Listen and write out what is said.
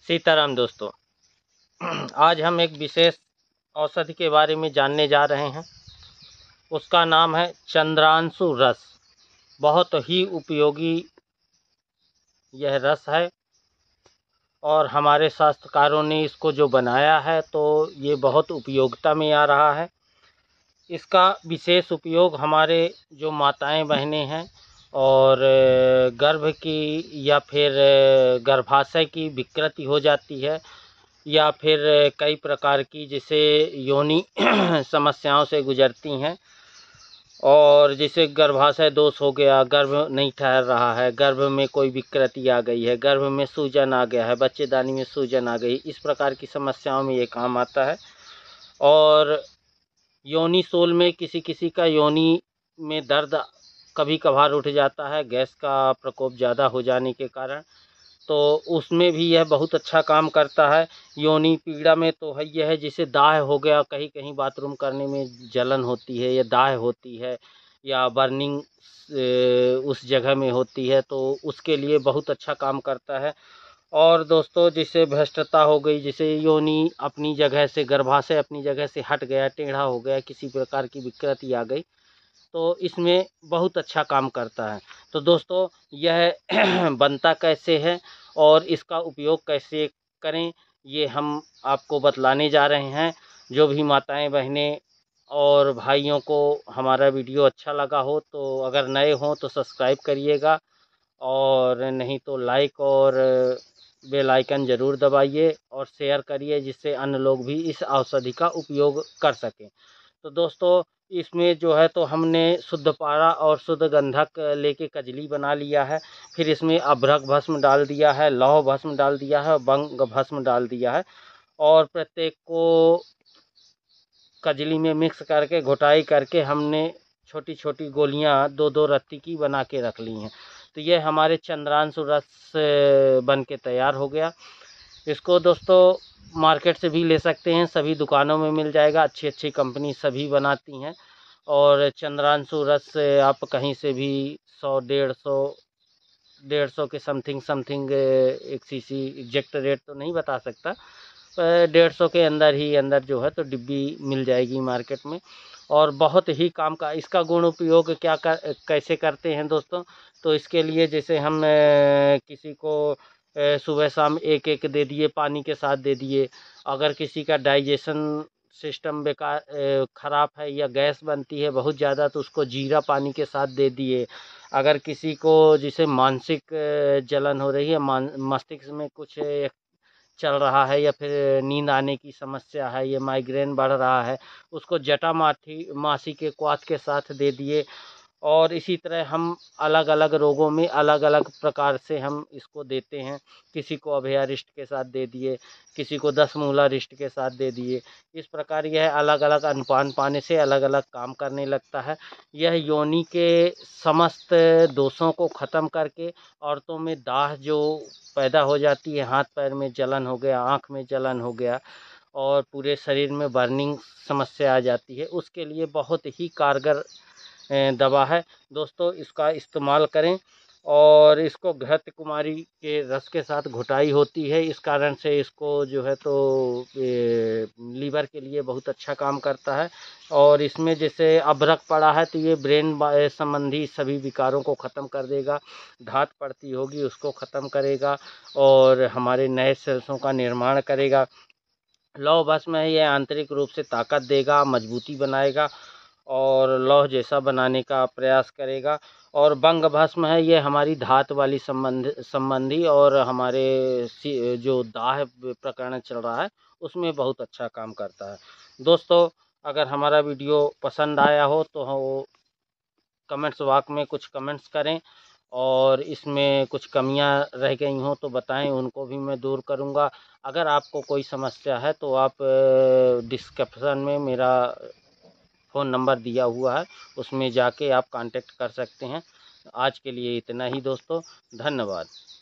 सीताराम दोस्तों। आज हम एक विशेष औषधि के बारे में जानने जा रहे हैं। उसका नाम है चंद्रांशु रस। बहुत ही उपयोगी यह रस है और हमारे शास्त्रकारों ने इसको जो बनाया है तो ये बहुत उपयोगिता में आ रहा है। इसका विशेष उपयोग हमारे जो माताएं बहनें हैं और गर्भ की या फिर गर्भाशय की विकृति हो जाती है या फिर कई प्रकार की जैसे योनि समस्याओं से गुजरती हैं और जैसे गर्भाशय दोष हो गया, गर्भ नहीं ठहर रहा है, गर्भ में कोई विकृति आ गई है, गर्भ में सूजन आ गया है, बच्चेदानी में सूजन आ गई, इस प्रकार की समस्याओं में ये काम आता है। और योनि सोल में किसी किसी का योनि में दर्द कभी कभार उठ जाता है गैस का प्रकोप ज़्यादा हो जाने के कारण, तो उसमें भी यह बहुत अच्छा काम करता है। योनि पीड़ा में तो है यह है, जैसे दाह हो गया, कहीं कहीं बाथरूम करने में जलन होती है या दाह होती है या बर्निंग उस जगह में होती है, तो उसके लिए बहुत अच्छा काम करता है। और दोस्तों जैसे भ्रष्टता हो गई, जैसे योनि अपनी जगह से, गर्भाशय अपनी जगह से हट गया, टेढ़ा हो गया, किसी प्रकार की विकृति आ गई, तो इसमें बहुत अच्छा काम करता है। तो दोस्तों यह बनता कैसे है और इसका उपयोग कैसे करें, ये हम आपको बतलाने जा रहे हैं। जो भी माताएं बहनें और भाइयों को हमारा वीडियो अच्छा लगा हो तो अगर नए हों तो सब्सक्राइब करिएगा और नहीं तो लाइक और बेल आइकन ज़रूर दबाइए और शेयर करिए, जिससे अन्य लोग भी इस औषधि का उपयोग कर सकें। तो दोस्तों इसमें जो है तो हमने शुद्ध पारा और शुद्ध गंधक लेके कजली बना लिया है। फिर इसमें अभ्रक भस्म डाल दिया है, लौह भस्म डाल दिया है, बंग भस्म डाल दिया है और प्रत्येक को कजली में मिक्स करके घोटाई करके हमने छोटी छोटी गोलियां दो दो रत्ती की बना के रख ली हैं। तो ये हमारे चंद्रांशु रस बन के तैयार हो गया। इसको दोस्तों मार्केट से भी ले सकते हैं, सभी दुकानों में मिल जाएगा, अच्छी अच्छी कंपनी सभी बनाती हैं। और चंद्रांशु रस आप कहीं से भी 100 150 के समथिंग समथिंग एक सीसी एग्जैक्ट रेट तो नहीं बता सकता, पर 150 के अंदर ही अंदर जो है तो डिब्बी मिल जाएगी मार्केट में। और बहुत ही काम का इसका गुण उपयोग कैसे करते हैं दोस्तों। तो इसके लिए जैसे हम किसी को सुबह शाम एक एक दे दिए, पानी के साथ दे दिए। अगर किसी का डाइजेशन सिस्टम बेकार ख़राब है या गैस बनती है बहुत ज़्यादा तो उसको जीरा पानी के साथ दे दिए। अगर किसी को जिसे मानसिक जलन हो रही है, मस्तिष्क में कुछ चल रहा है या फिर नींद आने की समस्या है या माइग्रेन बढ़ रहा है, उसको जटामासी मासी के क्वाथ के साथ दे दिए। और इसी तरह हम अलग अलग रोगों में अलग अलग प्रकार से हम इसको देते हैं। किसी को अभया रिष्ट के साथ दे दिए, किसी को 10 मूला रिष्ट के साथ दे दिए। इस प्रकार यह अलग अलग अनुपान पाने से अलग अलग काम करने लगता है। यह योनि के समस्त दोषों को ख़त्म करके औरतों में दाह जो पैदा हो जाती है, हाथ पैर में जलन हो गया, आँख में जलन हो गया और पूरे शरीर में बर्निंग समस्या आ जाती है, उसके लिए बहुत ही कारगर दवा है। दोस्तों इसका इस्तेमाल करें। और इसको घृत कुमारी के रस के साथ घुटाई होती है, इस कारण से इसको जो है तो लीवर के लिए बहुत अच्छा काम करता है। और इसमें जैसे अभ्रक पड़ा है तो ये ब्रेन संबंधी सभी विकारों को ख़त्म कर देगा, धात पड़ती होगी उसको ख़त्म करेगा और हमारे नए सेल्सों का निर्माण करेगा। लौह भस्म है, यह आंतरिक रूप से ताकत देगा, मजबूती बनाएगा और लौह जैसा बनाने का प्रयास करेगा। और बंग भस्म है, ये हमारी धात वाली संबंधी और हमारे जो दाह प्रकरण चल रहा है उसमें बहुत अच्छा काम करता है। दोस्तों अगर हमारा वीडियो पसंद आया हो तो हो कमेंट्स बॉक्स में कुछ कमेंट्स करें और इसमें कुछ कमियां रह गई हों तो बताएं, उनको भी मैं दूर करूंगा। अगर आपको कोई समस्या है तो आप डिस्क्रिप्शन में मेरा फ़ोन नंबर दिया हुआ है, उसमें जाके आप कांटेक्ट कर सकते हैं। आज के लिए इतना ही दोस्तों, धन्यवाद।